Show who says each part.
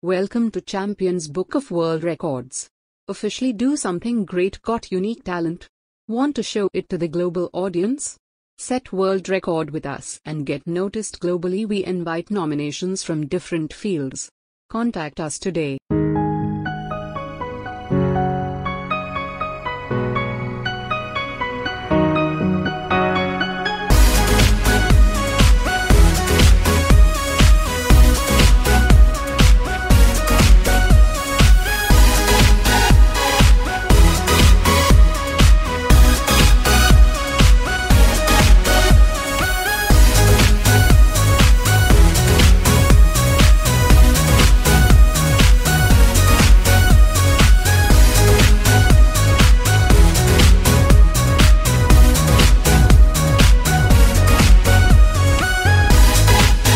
Speaker 1: Welcome to Champions Book of World Records. Officially do something great. Got unique talent? Want to show it to the global audience? Set world record with us and get noticed globally. We invite nominations from different fields. Contact us today.